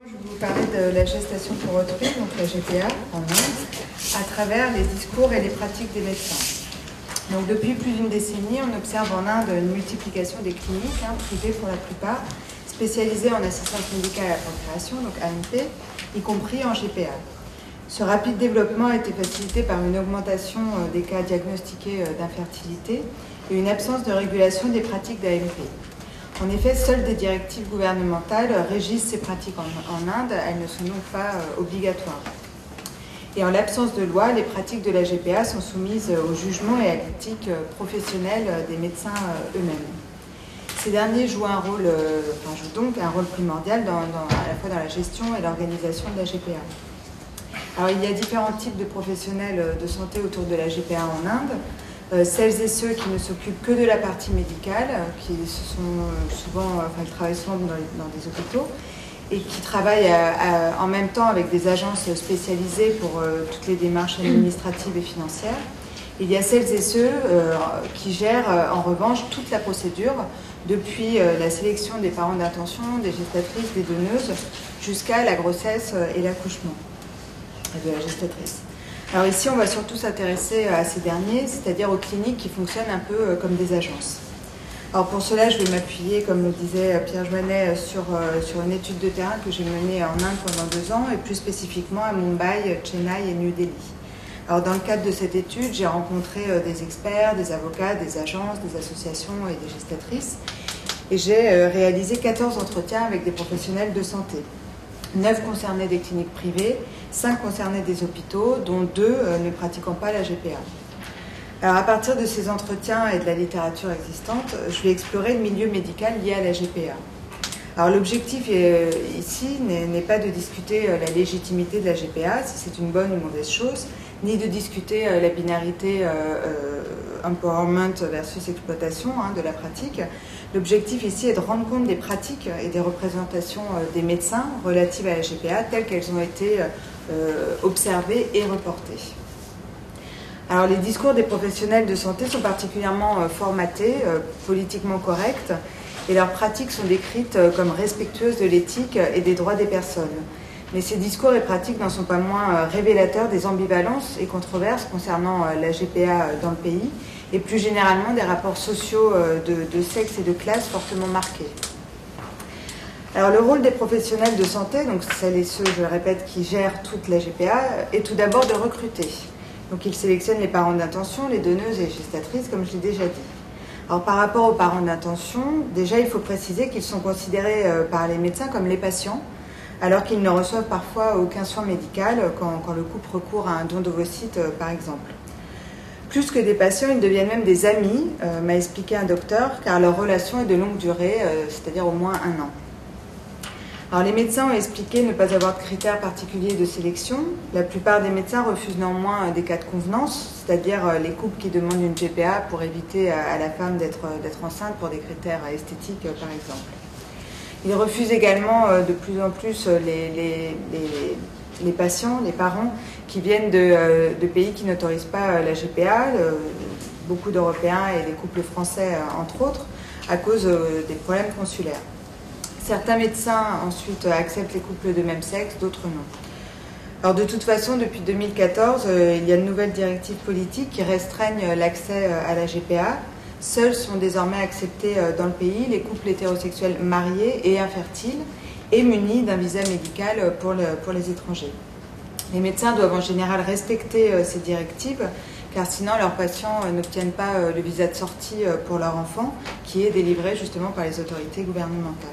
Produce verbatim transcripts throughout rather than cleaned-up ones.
Je vais vous parler de la gestation pour autrui, donc la G P A en Inde, à travers les discours et les pratiques des médecins. Donc depuis plus d'une décennie, on observe en Inde une multiplication des cliniques, hein, privées pour la plupart, spécialisées en assistance médicale à la procréation, donc A M P, y compris en G P A. Ce rapide développement a été facilité par une augmentation des cas diagnostiqués d'infertilité et une absence de régulation des pratiques d'A M P. En effet, seules des directives gouvernementales régissent ces pratiques en, en Inde, elles ne sont donc pas euh, obligatoires. Et en l'absence de loi, les pratiques de la G P A sont soumises au jugement et à l'éthique professionnelle des médecins eux-mêmes. Ces derniers jouent, un rôle, euh, enfin, jouent donc un rôle primordial dans, dans, à la fois dans la gestion et l'organisation de la G P A. Alors, il y a différents types de professionnels de santé autour de la G P A en Inde. Euh, celles et ceux qui ne s'occupent que de la partie médicale, qui se sont souvent, enfin, ils travaillent souvent dans, dans des hôpitaux et qui travaillent à, à, en même temps avec des agences spécialisées pour euh, toutes les démarches administratives et financières. Il y a celles et ceux euh, qui gèrent euh, en revanche toute la procédure, depuis euh, la sélection des parents d'intention, des gestatrices, des donneuses, jusqu'à la grossesse et l'accouchement de la gestatrice. Alors ici, on va surtout s'intéresser à ces derniers, c'est-à-dire aux cliniques qui fonctionnent un peu comme des agences. Alors pour cela, je vais m'appuyer, comme le disait Pierre Joannet, sur, sur une étude de terrain que j'ai menée en Inde pendant deux ans, et plus spécifiquement à Mumbai, Chennai et New Delhi. Alors dans le cadre de cette étude, j'ai rencontré des experts, des avocats, des agences, des associations et des gestatrices, et j'ai réalisé quatorze entretiens avec des professionnels de santé. neuf concernaient des cliniques privées, cinq concernaient des hôpitaux, dont deux ne pratiquant pas la G P A. Alors à partir de ces entretiens et de la littérature existante, je vais explorer le milieu médical lié à la G P A. Alors l'objectif ici n'est pas de discuter la légitimité de la G P A, si c'est une bonne ou mauvaise chose, ni de discuter la binarité euh, euh, empowerment versus exploitation hein, de la pratique. L'objectif ici est de rendre compte des pratiques et des représentations des médecins relatives à la G P A telles qu'elles ont été euh, observées et reportées. Alors les discours des professionnels de santé sont particulièrement euh, formatés, euh, politiquement corrects, et leurs pratiques sont décrites euh, comme respectueuses de l'éthique et des droits des personnes. Mais ces discours et pratiques n'en sont pas moins euh, révélateurs des ambivalences et controverses concernant euh, la G P A dans le pays, et plus généralement des rapports sociaux de, de sexe et de classe fortement marqués. Alors le rôle des professionnels de santé, donc celles et ceux, je le répète, qui gèrent toute la G P A, est tout d'abord de recruter. Donc ils sélectionnent les parents d'intention, les donneuses et les gestatrices, comme je l'ai déjà dit. Alors par rapport aux parents d'intention, déjà il faut préciser qu'ils sont considérés par les médecins comme les patients, alors qu'ils ne reçoivent parfois aucun soin médical quand, quand le couple recourt à un don d'ovocytes, par exemple. Plus que des patients, ils deviennent même des amis, euh, m'a expliqué un docteur, car leur relation est de longue durée, euh, c'est-à-dire au moins un an. Alors les médecins ont expliqué ne pas avoir de critères particuliers de sélection. La plupart des médecins refusent néanmoins des cas de convenance, c'est-à-dire euh, les couples qui demandent une G P A pour éviter à, à la femme d'être d'être enceinte pour des critères esthétiques, euh, par exemple. Ils refusent également euh, de plus en plus les, les, les les patients, les parents qui viennent de, euh, de pays qui n'autorisent pas euh, la G P A, euh, beaucoup d'Européens et des couples français euh, entre autres, à cause euh, des problèmes consulaires. Certains médecins ensuite euh, acceptent les couples de même sexe, d'autres non. Alors de toute façon, depuis deux mille quatorze, euh, il y a de nouvelles directives politiques qui restreignent l'accès euh, à la G P A. Seuls sont désormais acceptés euh, dans le pays les couples hétérosexuels mariés et infertiles, et munis d'un visa médical pour, le, pour les étrangers. Les médecins doivent en général respecter euh, ces directives, car sinon leurs patients euh, n'obtiennent pas euh, le visa de sortie euh, pour leur enfant, qui est délivré justement par les autorités gouvernementales.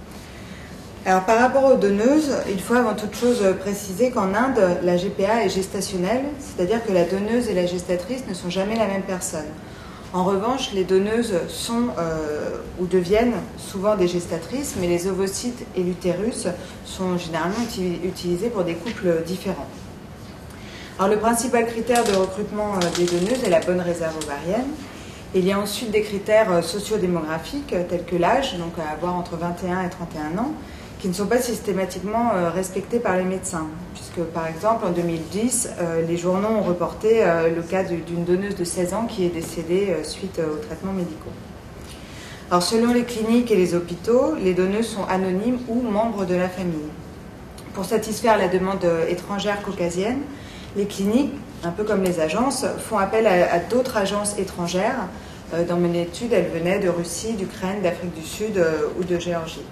Alors par rapport aux donneuses, il faut avant toute chose préciser qu'en Inde, la G P A est gestationnelle, c'est-à-dire que la donneuse et la gestatrice ne sont jamais la même personne. En revanche, les donneuses sont euh, ou deviennent souvent des gestatrices, mais les ovocytes et l'utérus sont généralement uti utilisés pour des couples différents. Alors, le principal critère de recrutement des donneuses est la bonne réserve ovarienne. Il y a ensuite des critères sociodémographiques tels que l'âge, donc à avoir entre vingt et un et trente et un ans, qui ne sont pas systématiquement euh, respectés par les médecins. Puisque, par exemple, en deux mille dix, euh, les journaux ont reporté euh, le cas d'une donneuse de seize ans qui est décédée euh, suite euh, aux traitements médicaux. Alors, selon les cliniques et les hôpitaux, les donneuses sont anonymes ou membres de la famille. Pour satisfaire la demande étrangère caucasienne, les cliniques, un peu comme les agences, font appel à, à d'autres agences étrangères. Euh, dans mon étude, elles venaient de Russie, d'Ukraine, d'Afrique du Sud euh, ou de Géorgie.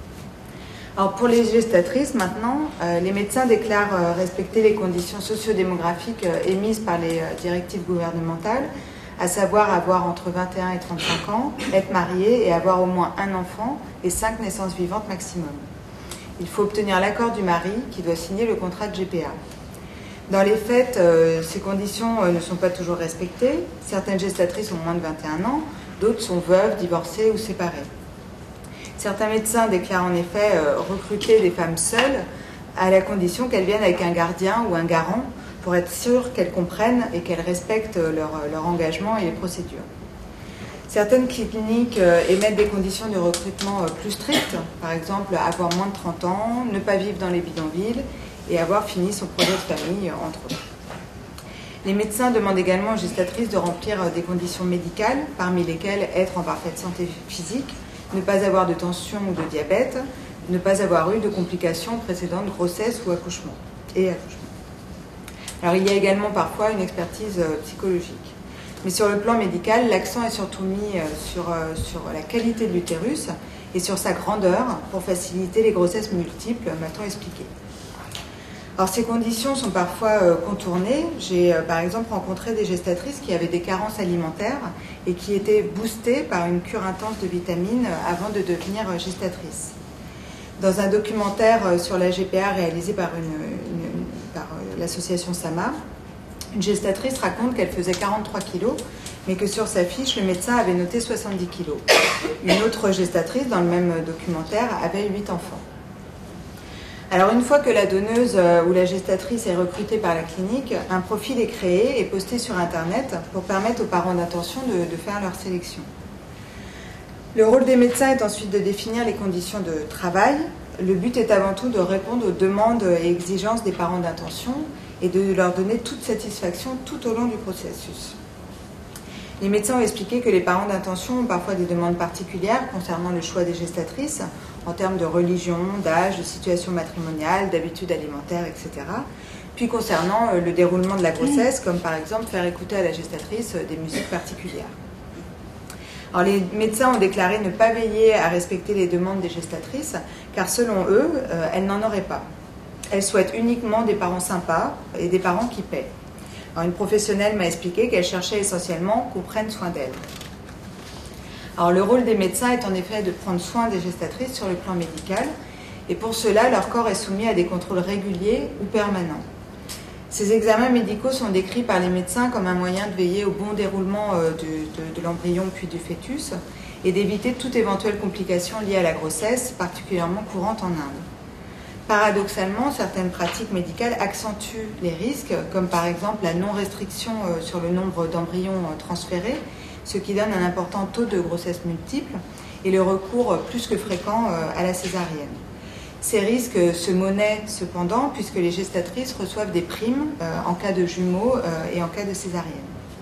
Alors pour les gestatrices, maintenant, euh, les médecins déclarent euh, respecter les conditions sociodémographiques euh, émises par les euh, directives gouvernementales, à savoir avoir entre vingt et un et trente-cinq ans, être marié et avoir au moins un enfant et cinq naissances vivantes maximum. Il faut obtenir l'accord du mari qui doit signer le contrat de G P A. Dans les faits, euh, ces conditions euh, ne sont pas toujours respectées. Certaines gestatrices ont moins de vingt et un ans, d'autres sont veuves, divorcées ou séparées. Certains médecins déclarent en effet euh, recruter des femmes seules à la condition qu'elles viennent avec un gardien ou un garant pour être sûres qu'elles comprennent et qu'elles respectent leur, leur engagement et les procédures. Certaines cliniques euh, émettent des conditions de recrutement euh, plus strictes, par exemple avoir moins de trente ans, ne pas vivre dans les bidonvilles et avoir fini son projet de famille, euh, entre autres. Les médecins demandent également aux gestatrices de remplir euh, des conditions médicales, parmi lesquelles être en parfaite santé physique, ne pas avoir de tension ou de diabète, ne pas avoir eu de complications précédentes de grossesse ou accouchement, et accouchement. Alors il y a également parfois une expertise euh, psychologique. Mais sur le plan médical, l'accent est surtout mis euh, sur, euh, sur la qualité de l'utérus et sur sa grandeur pour faciliter les grossesses multiples, m'a-t-on expliqué. Alors ces conditions sont parfois euh, contournées. J'ai euh, par exemple rencontré des gestatrices qui avaient des carences alimentaires et qui étaient boostées par une cure intense de vitamines euh, avant de devenir euh, gestatrice. Dans un documentaire euh, sur la G P A réalisé par, une, une, par euh, l'association SAMA, une gestatrice raconte qu'elle faisait quarante-trois kilos, mais que sur sa fiche, le médecin avait noté soixante-dix kilos. Une autre gestatrice, dans le même documentaire, avait huit enfants. Alors une fois que la donneuse ou la gestatrice est recrutée par la clinique, un profil est créé et posté sur Internet pour permettre aux parents d'intention de, de faire leur sélection. Le rôle des médecins est ensuite de définir les conditions de travail. Le but est avant tout de répondre aux demandes et exigences des parents d'intention et de leur donner toute satisfaction tout au long du processus. Les médecins ont expliqué que les parents d'intention ont parfois des demandes particulières concernant le choix des gestatrices, en termes de religion, d'âge, de situation matrimoniale, d'habitudes alimentaires, et cetera. Puis concernant le déroulement de la grossesse, comme par exemple faire écouter à la gestatrice des musiques particulières. Alors, les médecins ont déclaré ne pas veiller à respecter les demandes des gestatrices, car selon eux, euh, elles n'en auraient pas. Elles souhaitent uniquement des parents sympas et des parents qui paient. Alors, une professionnelle m'a expliqué qu'elle cherchait essentiellement qu'on prenne soin d'elle. Alors, le rôle des médecins est en effet de prendre soin des gestatrices sur le plan médical, et pour cela, leur corps est soumis à des contrôles réguliers ou permanents. Ces examens médicaux sont décrits par les médecins comme un moyen de veiller au bon déroulement de, de, de l'embryon puis du fœtus et d'éviter toute éventuelle complication liée à la grossesse, particulièrement courante en Inde. Paradoxalement, certaines pratiques médicales accentuent les risques, comme par exemple la non-restriction sur le nombre d'embryons transférés, ce qui donne un important taux de grossesse multiple, et le recours plus que fréquent à la césarienne. Ces risques se monnaient cependant puisque les gestatrices reçoivent des primes en cas de jumeaux et en cas de césarienne.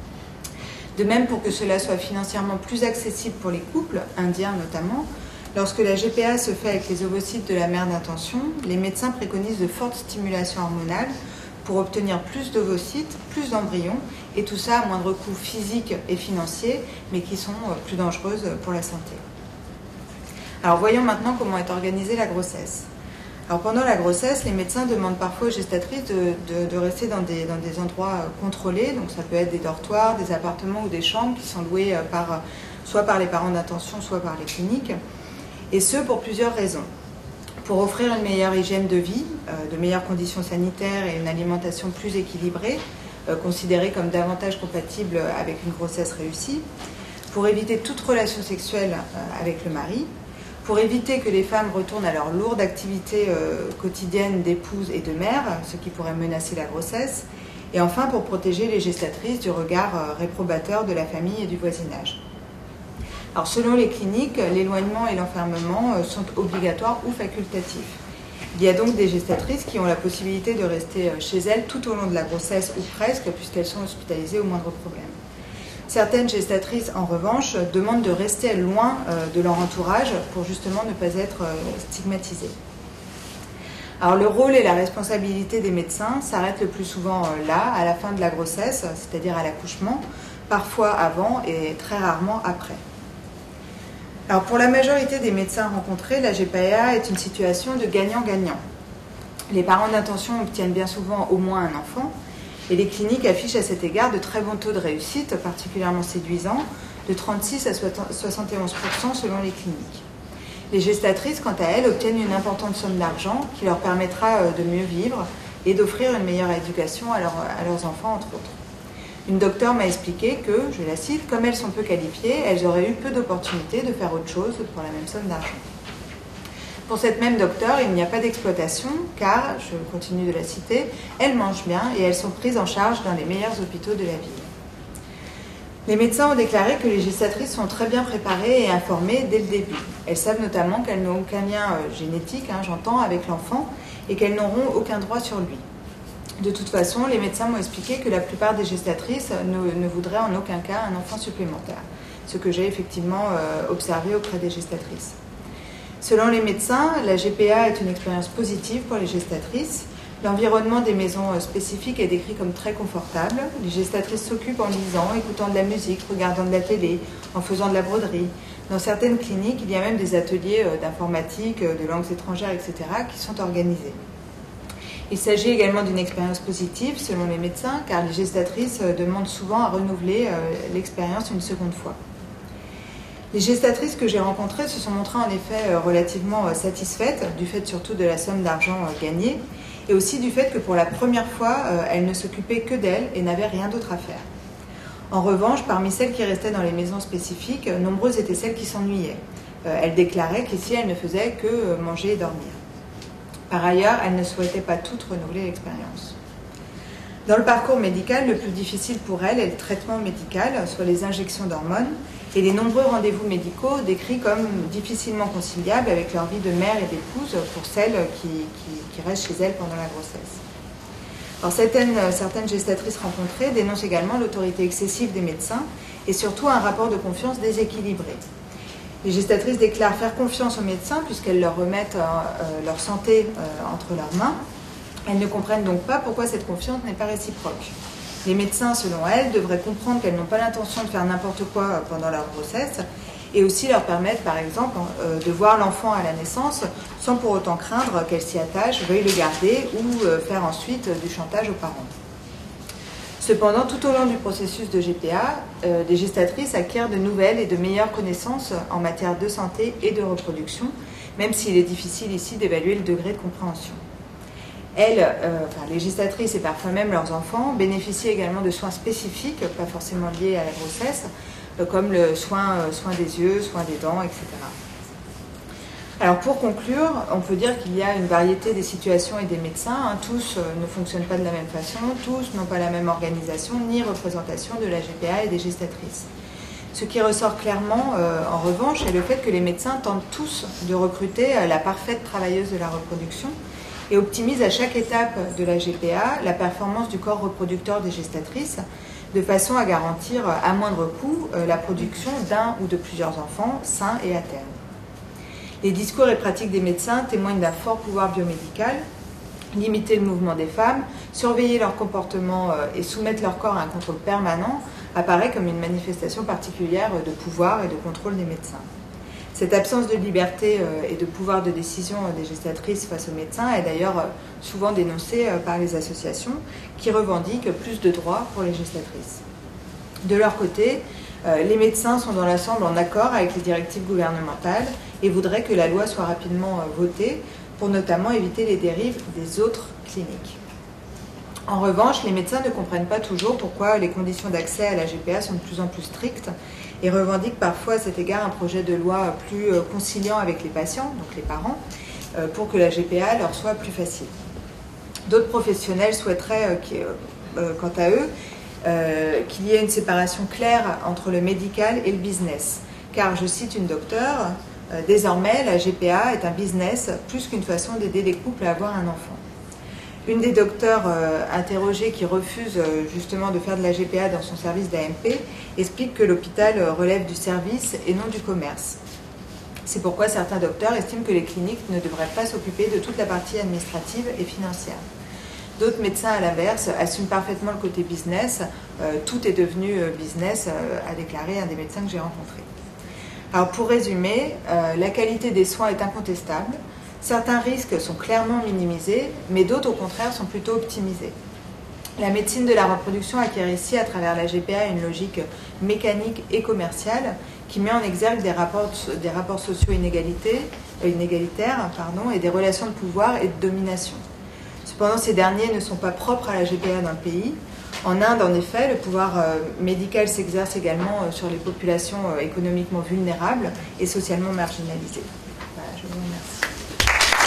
De même, pour que cela soit financièrement plus accessible pour les couples, indiens notamment, lorsque la G P A se fait avec les ovocytes de la mère d'intention, les médecins préconisent de fortes stimulations hormonales pour obtenir plus d'ovocytes, plus d'embryons, et tout ça à moindre coût physique et financier, mais qui sont plus dangereuses pour la santé. Alors voyons maintenant comment est organisée la grossesse. Alors pendant la grossesse, les médecins demandent parfois aux gestatrices de, de, de rester dans des, dans des endroits contrôlés, donc ça peut être des dortoirs, des appartements ou des chambres qui sont loués par, soit par les parents d'intention, soit par les cliniques, et ce pour plusieurs raisons. Pour offrir une meilleure hygiène de vie, euh, de meilleures conditions sanitaires et une alimentation plus équilibrée, euh, considérée comme davantage compatible avec une grossesse réussie, pour éviter toute relation sexuelle euh, avec le mari, pour éviter que les femmes retournent à leur lourde activité euh, quotidienne d'épouse et de mère, ce qui pourrait menacer la grossesse, et enfin pour protéger les gestatrices du regard euh, réprobateur de la famille et du voisinage. Alors, selon les cliniques, l'éloignement et l'enfermement euh, sont obligatoires ou facultatifs. Il y a donc des gestatrices qui ont la possibilité de rester chez elles tout au long de la grossesse ou presque, puisqu'elles sont hospitalisées au moindre problème. Certaines gestatrices, en revanche, demandent de rester loin de leur entourage pour justement ne pas être stigmatisées. Alors le rôle et la responsabilité des médecins s'arrêtent le plus souvent là, à la fin de la grossesse, c'est-à-dire à l'accouchement, parfois avant et très rarement après. Alors pour la majorité des médecins rencontrés, la G P A est une situation de gagnant-gagnant. Les parents d'intention obtiennent bien souvent au moins un enfant, et les cliniques affichent à cet égard de très bons taux de réussite, particulièrement séduisants, de trente-six à soixante et onze pour cent selon les cliniques. Les gestatrices, quant à elles, obtiennent une importante somme d'argent qui leur permettra de mieux vivre et d'offrir une meilleure éducation à, leur, à leurs enfants, entre autres. Une docteure m'a expliqué que, je la cite, comme elles sont peu qualifiées, elles auraient eu peu d'opportunités de faire autre chose pour la même somme d'argent. Pour cette même docteure, il n'y a pas d'exploitation car, je continue de la citer, elles mangent bien et elles sont prises en charge dans les meilleurs hôpitaux de la ville. Les médecins ont déclaré que les gestatrices sont très bien préparées et informées dès le début. Elles savent notamment qu'elles n'ont aucun lien euh, génétique, hein, j'entends, avec l'enfant et qu'elles n'auront aucun droit sur lui. De toute façon, les médecins m'ont expliqué que la plupart des gestatrices ne, ne voudraient en aucun cas un enfant supplémentaire, ce que j'ai effectivement euh, observé auprès des gestatrices. Selon les médecins, la G P A est une expérience positive pour les gestatrices. L'environnement des maisons spécifiques est décrit comme très confortable. Les gestatrices s'occupent en lisant, écoutant de la musique, regardant de la télé, en faisant de la broderie. Dans certaines cliniques, il y a même des ateliers d'informatique, de langues étrangères, et cetera qui sont organisés. Il s'agit également d'une expérience positive selon les médecins, car les gestatrices demandent souvent à renouveler l'expérience une seconde fois. Les gestatrices que j'ai rencontrées se sont montrées en effet relativement satisfaites, du fait surtout de la somme d'argent gagnée, et aussi du fait que pour la première fois, elles ne s'occupaient que d'elles et n'avaient rien d'autre à faire. En revanche, parmi celles qui restaient dans les maisons spécifiques, nombreuses étaient celles qui s'ennuyaient. Elles déclaraient qu'ici, elles ne faisaient que manger et dormir. Par ailleurs, elles ne souhaitaient pas toutes renouveler l'expérience. Dans le parcours médical, le plus difficile pour elles est le traitement médical, soit les injections d'hormones, et les nombreux rendez-vous médicaux décrits comme difficilement conciliables avec leur vie de mère et d'épouse pour celles qui, qui, qui restent chez elles pendant la grossesse. Alors, certaines, certaines gestatrices rencontrées dénoncent également l'autorité excessive des médecins et surtout un rapport de confiance déséquilibré. Les gestatrices déclarent faire confiance aux médecins puisqu'elles leur remettent euh, leur santé euh, entre leurs mains. Elles ne comprennent donc pas pourquoi cette confiance n'est pas réciproque. Les médecins, selon elles, devraient comprendre qu'elles n'ont pas l'intention de faire n'importe quoi pendant leur grossesse et aussi leur permettre, par exemple, euh, de voir l'enfant à la naissance sans pour autant craindre qu'elle s'y attache, veuille le garder ou euh, faire ensuite du chantage aux parents. Cependant, tout au long du processus de G P A, euh, les gestatrices acquièrent de nouvelles et de meilleures connaissances en matière de santé et de reproduction, même s'il est difficile ici d'évaluer le degré de compréhension. Elles, euh, enfin, les gestatrices et parfois même leurs enfants, bénéficient également de soins spécifiques, pas forcément liés à la grossesse, euh, comme le soin, euh, soin des yeux, soin des dents, et cetera. Alors pour conclure, on peut dire qu'il y a une variété des situations et des médecins. Hein, tous euh, ne fonctionnent pas de la même façon, tous n'ont pas la même organisation ni représentation de la G P A et des gestatrices. Ce qui ressort clairement, euh, en revanche, est le fait que les médecins tentent tous de recruter euh, la parfaite travailleuse de la reproduction et optimisent à chaque étape de la G P A la performance du corps reproducteur des gestatrices, de façon à garantir à moindre coût euh, la production d'un ou de plusieurs enfants sains et à terme. Les discours et pratiques des médecins témoignent d'un fort pouvoir biomédical. Limiter le mouvement des femmes, surveiller leur comportement et soumettre leur corps à un contrôle permanent apparaît comme une manifestation particulière de pouvoir et de contrôle des médecins. Cette absence de liberté et de pouvoir de décision des gestatrices face aux médecins est d'ailleurs souvent dénoncée par les associations qui revendiquent plus de droits pour les gestatrices. De leur côté, les médecins sont dans l'ensemble en accord avec les directives gouvernementales et voudraient que la loi soit rapidement votée pour notamment éviter les dérives des autres cliniques. En revanche, les médecins ne comprennent pas toujours pourquoi les conditions d'accès à la G P A sont de plus en plus strictes et revendiquent parfois à cet égard un projet de loi plus conciliant avec les patients, donc les parents, pour que la G P A leur soit plus facile. D'autres professionnels souhaiteraient, quant à eux, qu'il y ait une séparation claire entre le médical et le business. Car, je cite une docteure, Euh, désormais, la G P A est un business plus qu'une façon d'aider les couples à avoir un enfant. Une des docteurs euh, interrogées qui refuse euh, justement de faire de la G P A dans son service d'A M P explique que l'hôpital euh, relève du service et non du commerce. C'est pourquoi certains docteurs estiment que les cliniques ne devraient pas s'occuper de toute la partie administrative et financière. D'autres médecins, à l'inverse, assument parfaitement le côté business. Euh, tout est devenu business, euh, a déclaré un des médecins que j'ai rencontré. Alors pour résumer, euh, la qualité des soins est incontestable. Certains risques sont clairement minimisés, mais d'autres au contraire sont plutôt optimisés. La médecine de la reproduction acquiert ici, à travers la G P A, une logique mécanique et commerciale qui met en exergue des rapports, des rapports sociaux inégalités, euh, inégalitaires pardon, et des relations de pouvoir et de domination. Cependant, ces derniers ne sont pas propres à la G P A d'un pays. En Inde, en effet, le pouvoir euh, médical s'exerce également euh, sur les populations euh, économiquement vulnérables et socialement marginalisées. Voilà, je vous remercie.